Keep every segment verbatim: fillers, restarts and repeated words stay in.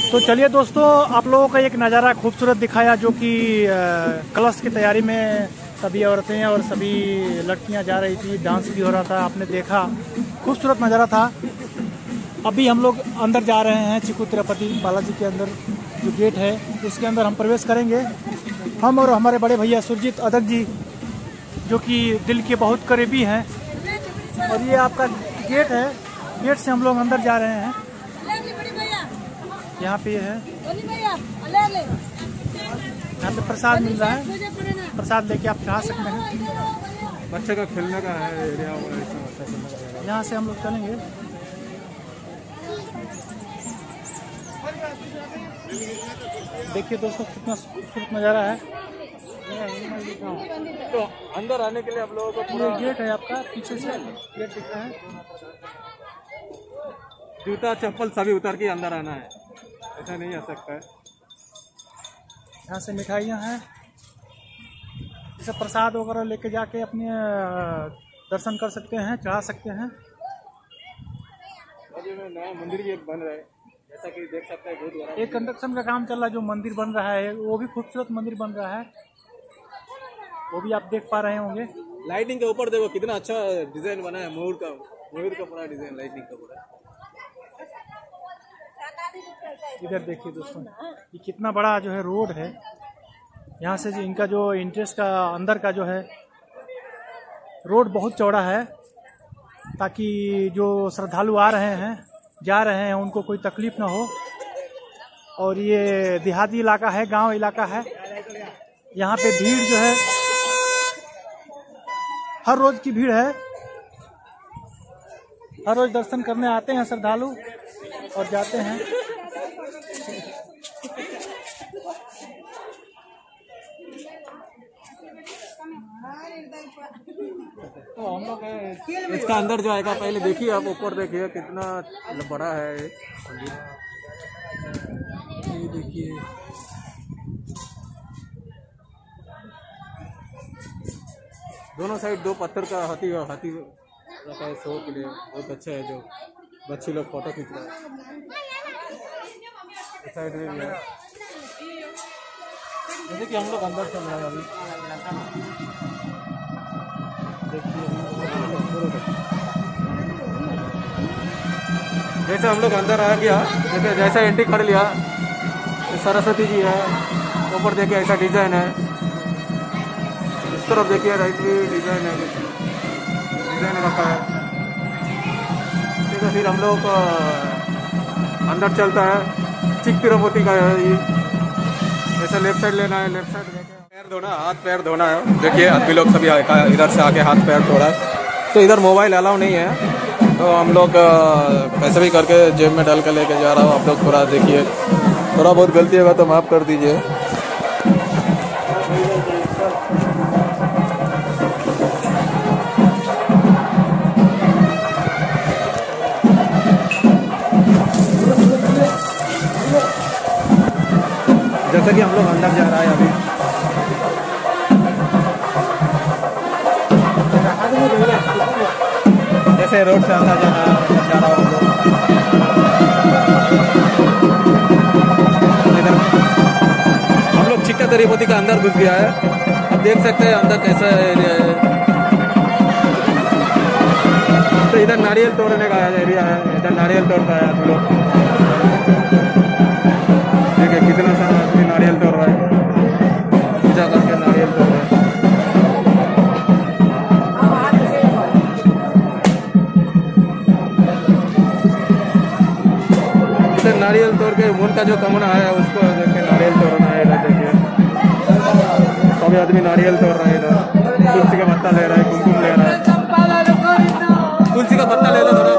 तो चलिए दोस्तों, आप लोगों का एक नज़ारा खूबसूरत दिखाया जो कि कलश की तैयारी में सभी औरतें और सभी लड़कियां जा रही थी, डांस भी हो रहा था, आपने देखा, खूबसूरत नज़ारा था। अभी हम लोग अंदर जा रहे हैं चिक्कू तिरुपति बालाजी के अंदर जो गेट है उसके अंदर हम प्रवेश करेंगे, हम और हमारे बड़े भैया सुरजीत अदक जी जो कि दिल के बहुत करीबी हैं। और ये आपका गेट है, गेट से हम लोग अंदर जा रहे हैं। यहाँ पे है, यहाँ पे प्रसाद मिल रहा है, प्रसाद लेके आप खा सकते हैं। बच्चे का खेलने का है एरिया, यहाँ से हम लोग चलेंगे। देखिए दोस्तों कितना खूबसूरत नज़ारा है। तो अंदर आने के लिए आप लोगों को पूरा गेट है आपका, पीछे से गेट दिख रहा है। जूता चप्पल सभी उतार के अंदर आना है, ऐसा नहीं आ सकता है। यहाँ से मिठाइयाँ हैं, जैसे प्रसाद वगैरह लेके जाके अपने दर्शन कर सकते हैं, चढ़ा सकते हैं। अभी में नया मंदिर भी बन रहा है, जैसा कि देख सकते हैं, बहुत बड़ा एक कंस्ट्रक्शन का काम चल रहा है, जो मंदिर बन रहा है वो भी खूबसूरत मंदिर बन रहा है, वो भी आप देख पा रहे होंगे। लाइटिंग के ऊपर देखो कितना अच्छा डिजाइन बना है, मोर का मोर का पूरा डिजाइन लाइटिंग का पूरा। इधर देखिए दोस्तों, ये कितना बड़ा जो है रोड है। यहाँ से जो इनका जो इंट्रेंस का अंदर का जो है रोड बहुत चौड़ा है, ताकि जो श्रद्धालु आ रहे हैं जा रहे हैं उनको कोई तकलीफ ना हो। और ये देहाती इलाका है, गांव इलाका है, यहाँ पे भीड़ जो है हर रोज की भीड़ है, हर रोज दर्शन करने आते हैं श्रद्धालु और जाते हैं। तो हम लोग इसका अंदर जो आएगा, पहले देखिए आप ऊपर देखिए कितना बड़ा है ये देखिए। दोनों साइड दो पत्थर का हाथी हाथी रखा है शो के लिए, बहुत अच्छा है। जो बच्चे लोग फोटो खींच रहे हैं, इस साइड में भी है। जैसे कि हम लोग अंदर चल रहे हैं अभी, जैसे हम लोग अंदर आ गया, जैसे जैसा एंट्री कर लिया, सरस्वती जी है, ऊपर देखिए ऐसा डिजाइन है, इस तरफ देखिए राइट भी डिजाइन है, डिजाइन रखा है। ठीक है, फिर हम लोग अंदर चलता है, चिक्कू तिरुपति का है। ऐसा लेफ्ट साइड लेना है, लेफ्ट साइड पैर धोना, हाथ पैर धोना है। देखिए आदमी लोग सभी इधर से आके हाथ पैर धो रहा है। तो इधर मोबाइल अलाउ नहीं है, तो हम लोग कैसे भी करके जेब में डाल कर लेके जा रहा हूँ। आप लोग थोड़ा देखिए, थोड़ा बहुत गलती होगा तो माफ़ कर दीजिए। जैसा कि हम लोग अंदर जा रहा है अभी, जैसे रोड से अंदर जा रहा जा रहा हूँ इधर हम लोग चिक्कू तिरुपति का अंदर घुस गया है। अब देख सकते हैं अंदर कैसा एरिया है। तो इधर नारियल तोड़ने का एरिया है, इधर नारियल तोड़ता है आदमी लोग। देखिए कितना सारा आदमी नारियल तोड़ रहा है, पूजा करके नारियल तोड़ रहा है। नारियल तोड़ के मन का जो कमना है उसको देखिए नारियल तोड़ना है। इधर देखिए सभी आदमी नारियल तोड़ रहे हैं, इधर तुलसी का पत्ता ले रहा है, कुमकुम ले रहा है, तुलसी का पत्ता ले लो थोड़ा।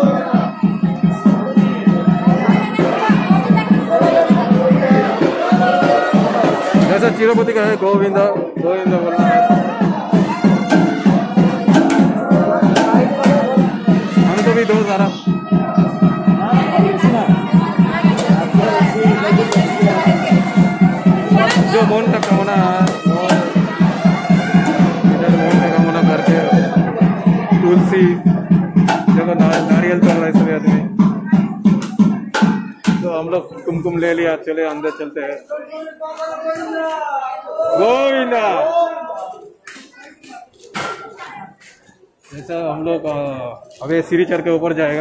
जैसा तिरुपति का है गोविंदा गोविंदा बोलना है। हमको भी दो सारा जो मोन का कामना है, इधर मोन का कामना करके तुलसी देखो नारियल तोड़ रहा है सभी आदमी। तो हम लोग लोग कुमकुम ले लिया, चले अंदर चलते हैं। गोविंदा। ऐसा हम लोग अभी सीढ़ी चढ़ के ऊपर जाएगा।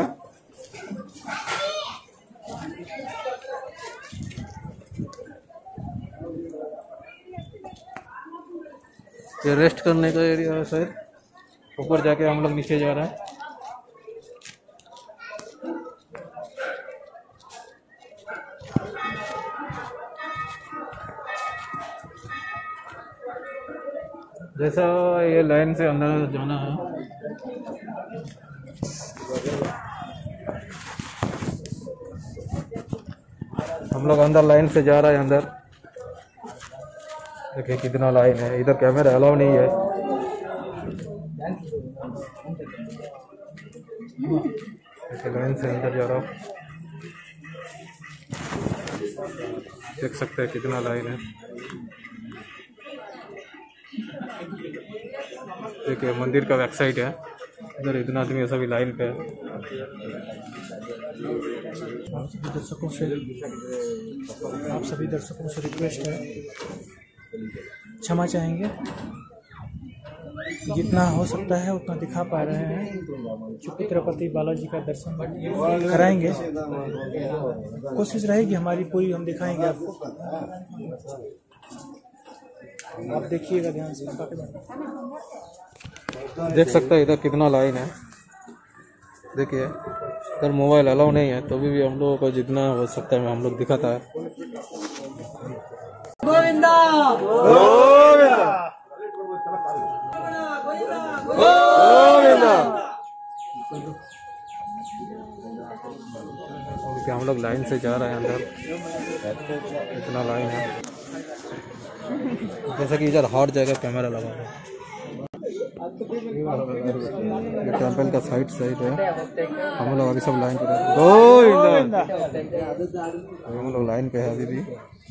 ये रेस्ट करने का एरिया है शायद। ऊपर जाके हम लोग नीचे जा रहे हैं। जैसा ये लाइन से अंदर जाना है। हम लोग अंदर लाइन से जा रहे हैं अंदर। देखिए कितना लाइन है। इधर कैमरा अलाउ नहीं है। देखिए लाइन से अंदर जा रहा हूँ। देख सकते हैं कितना लाइन है। देखिए मंदिर का बैक साइड है। इधर इतना आदमी सभी लाइन पे है। आप सभी दर्शकों से आप सभी दर्शकों से रिक्वेस्ट है, क्षमा चाहेंगे। जितना हो सकता है उतना दिखा पा रहे हैं। चूँकि तिरुपति बालाजी का दर्शन कराएंगे, कोशिश रहेगी हमारी पूरी, हम दिखाएंगे आपको। आप देखिएगा ध्यान से। देख सकते हैं इधर कितना लाइन है। देखिए इधर मोबाइल अलाउ नहीं है, तो भी, भी हम लोगों को जितना हो सकता है हम लोग दिखाता है। गोविंदा गोविंदा गोविंदा। हम लोग लाइन से जा रहे हैं अंदर। इतना लाइन है। जैसा कि इधर हर जगह कैमरा लगा है। ये टेम्पल का साइड साइड है। हम लोग अभी सब लाइन पे हैं। गोविंदा। हम लोग लाइन पे है अभी भी।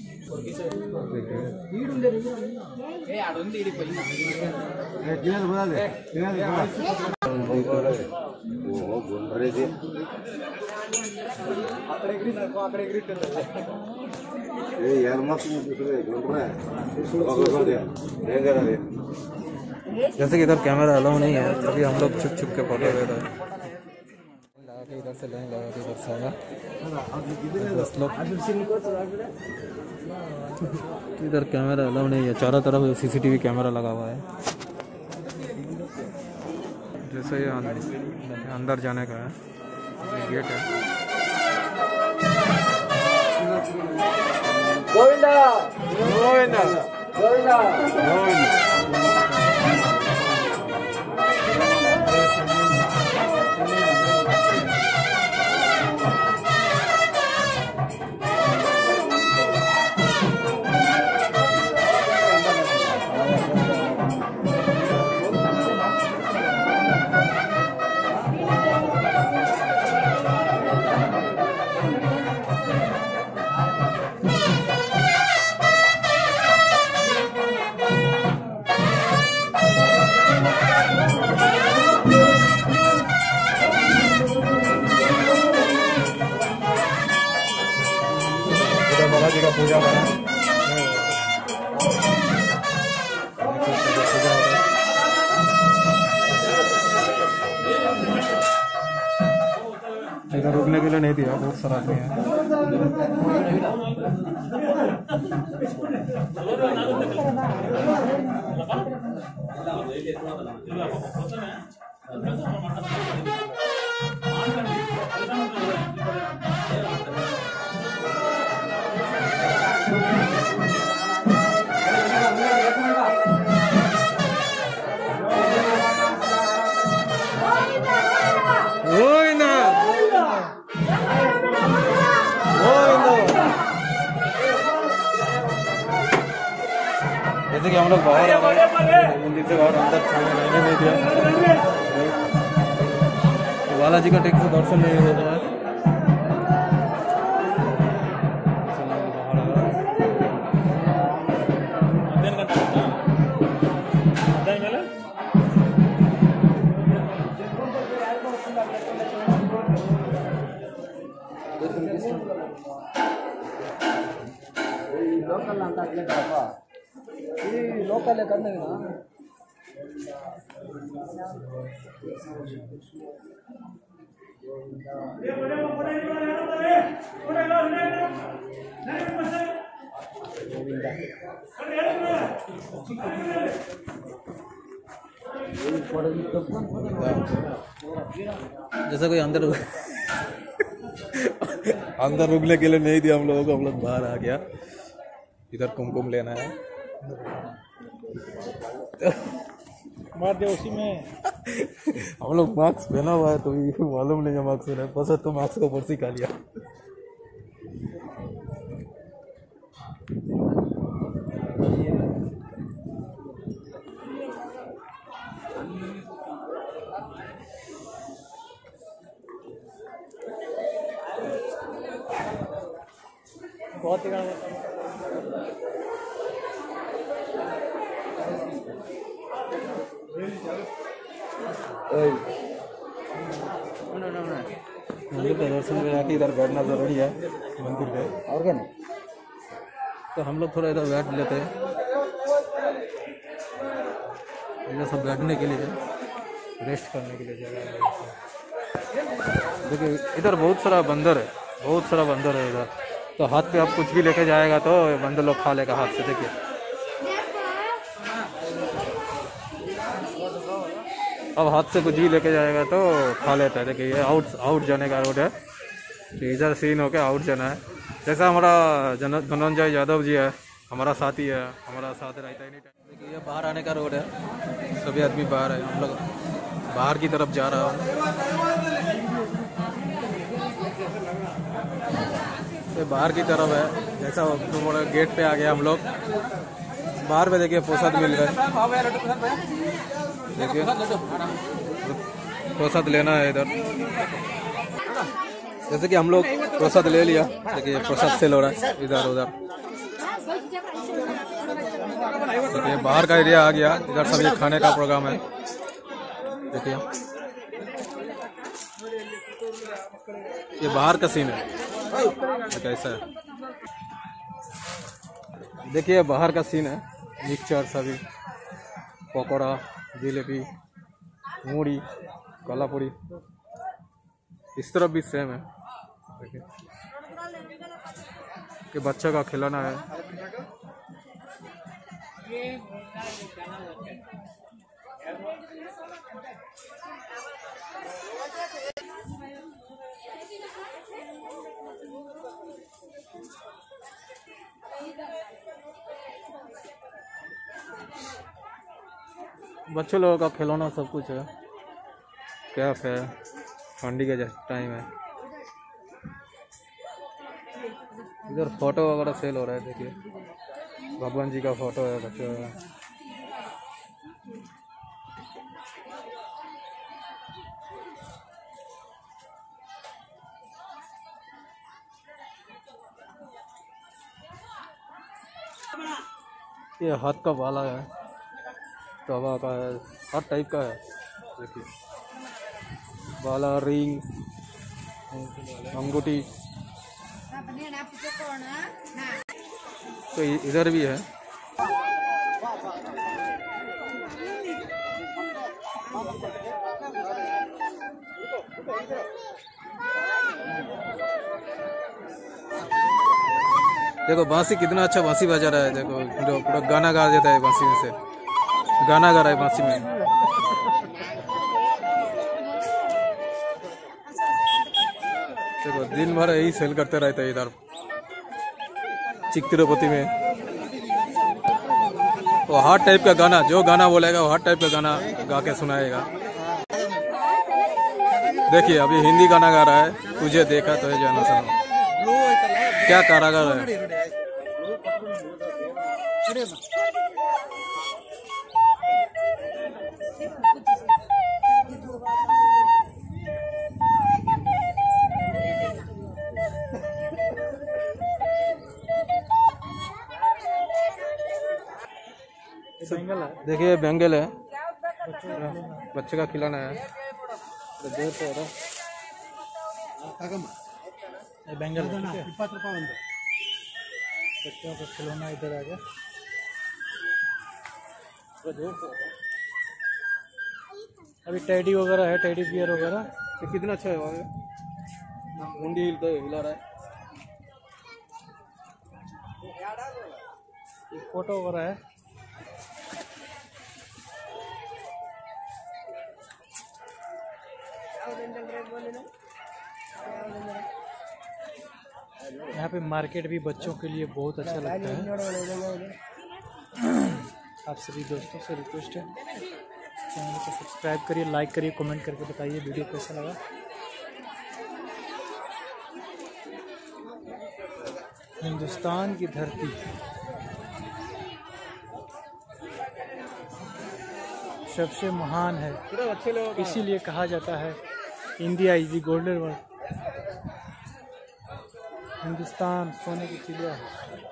जैसे कि इधर कैमरा अलाउ नहीं है, तभी हम लोग छुप छुप के फोटो ले रहे हैं। लगा के इधर से लाइन लगा के इधर से आया दस लोग। इधर कैमरा अलाउ नहीं है। चारों तरफ सीसीटीवी कैमरा लगा हुआ है। जैसे ये अंदर जाने का है, ये गेट है। गोविंदा गोविंदा गोविंदा गोविंदा। बालाजी का पूजा हो रहा है। इधर रुकने के लिए नहीं दिया, बहुत सारा आदमी है। जैसे कि हम लोग बाहर आ रहे हैं मंदिर से बाहर, अंदर रहने नहीं दिया। बालाजी का ठीक से दर्शन नहीं हो रहा है। ಲೋಕಲ್ ಅಂತ ಆಗ್ಲಿಲ್ಲಪ್ಪ ಈ ಲೋಕಲ್ ಕನ್ನಡ जैसा कोई अंदर अंदर रुकने के लिए नहीं दिया हम लोगों को, हम लोग बाहर आ गया। इधर कुमकुम लेना है मार दे उसी में। हम लोग मास्क पहना हुआ है तो ये मालूम नहीं है मास्क पहना है, बस तो मास्क को पर्सी खा लिया। बहुत ही मंदिर का दर्शन में आके इधर बैठना जरूरी है मंदिर पे, और क्या नहीं तो हम लोग थोड़ा इधर बैठ लेते हैं। इधर सब बैठने के लिए रेस्ट करने के लिए जगह है। देखिए इधर बहुत सारा बंदर है, बहुत सारा बंदर है इधर, तो हाथ पे आप कुछ भी लेके जाएगा तो बंदर लोग खा लेगा हाथ से। देखिए अब हाथ से कुछ भी लेके जाएगा तो खा लेता है। देखिए ये आउट आउट जाने का रोड है, तो इधर सीन होके आउट जाना है। जैसा हमारा जन धनंजय यादव जी है, हमारा साथी है, हमारा साथ रहता ही नहीं। देखिए ये बाहर आने का रोड है, सभी आदमी बाहर है, हम लोग बाहर की तरफ जा रहा हूँ। ये बाहर की तरफ है, जैसा गेट पे आ गया हम लोग बाहर में। देखिए प्रसाद मिल रहा है, देखिए प्रसाद लेना है इधर। जैसे कि हम लोग प्रसाद ले लिया, देखिए प्रसाद सेल हो रहा है इधर उधर। देखिए बाहर का एरिया आ गया, इधर सभी खाने का प्रोग्राम है। देखिए ये बाहर का सीन है, कैसा है देखिए बाहर का सीन है। मिक्सचर सभी पकौड़ा, जिलेबी, मूढ़ी, कोल्हापुरी, इस तरफ भी सेम है। देखिए कि बच्चों का खिलौना है। बच्चों लोगों का खिलौना सब कुछ है, कैफ है, ठंडी का टाइम है। इधर फोटो वगैरह सेल हो रहा है। देखिए भगवान जी का फोटो है, बच्चों का। ये हाथ का बाला है, तवा का है, हर टाइप का है। देखिए बाला, रिंग, अंगूठी, तो इधर भी है। देखो बांसी कितना अच्छा बांसी बजा रहा है। देखो जो पूरा गाना गा देता है बांसी में से, गाना गा रहा है बांसी में। देखो दिन भर यही सेल करते रहते हैं इधर चिक तिरुपति में। वो हर टाइप का गाना, जो गाना बोलेगा वो हर टाइप का गाना गा के सुनाएगा। देखिए अभी हिंदी गाना गा रहा है, तुझे देखा तो है जाना सुनो। क्या कारागर है। बेंगल है, देखिए बेंगल है, बच्चे का खिलौना है। बेंगल बच्चों का खिलौना इधर आ गया। अभी टेडी वगैरह है, टेडी बियर वगैरह। ये कितना अच्छा है वहाँ मुंडी हिलता है, हिला रहा है। ये फोटो वगैरह है। यहाँ पे मार्केट भी बच्चों के लिए बहुत अच्छा लगता है। आप सभी दोस्तों से रिक्वेस्ट है, चैनल को सब्सक्राइब करिए, लाइक करिए, कमेंट करके बताइए वीडियो कैसा लगा। हिंदुस्तान की धरती सबसे महान है, इसीलिए कहा जाता है India is the golden world. Hindustan सोने की चिड़िया है।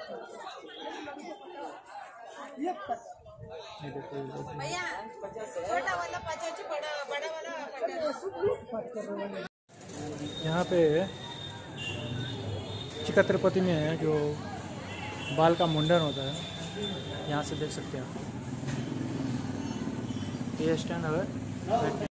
यहाँ पे चिकत्रपति में है जो बाल का मुंडन होता है, यहाँ से देख सकते हैं आप। ये स्टैंड है।